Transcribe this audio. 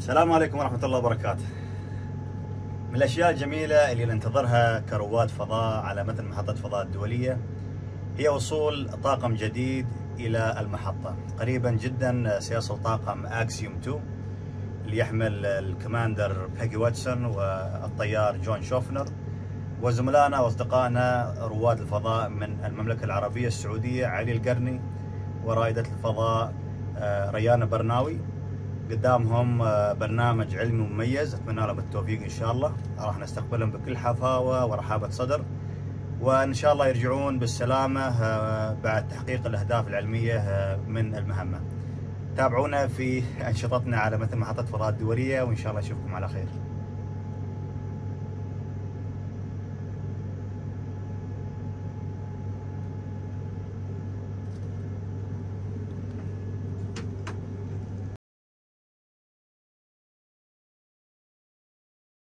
السلام عليكم ورحمة الله وبركاته. من الأشياء الجميلة اللي ننتظرها كرواد فضاء على متن محطة فضاء الدولية هي وصول طاقم جديد إلى المحطة. قريبا جدا سيصل طاقم أكسيوم 2 اللي يحمل الكماندر بيجي واتسون والطيار جون شوفنر وزملائنا وأصدقائنا رواد الفضاء من المملكة العربية السعودية علي القرني ورائدة الفضاء ريان برناوي. قدامهم برنامج علمي مميز، اتمنى لهم التوفيق ان شاء الله. راح نستقبلهم بكل حفاوه ورحابه صدر، وان شاء الله يرجعون بالسلامه بعد تحقيق الاهداف العلميه من المهمه. تابعونا في انشطتنا على مثل محطه فضاء الدوليه، وان شاء الله نشوفكم على خير.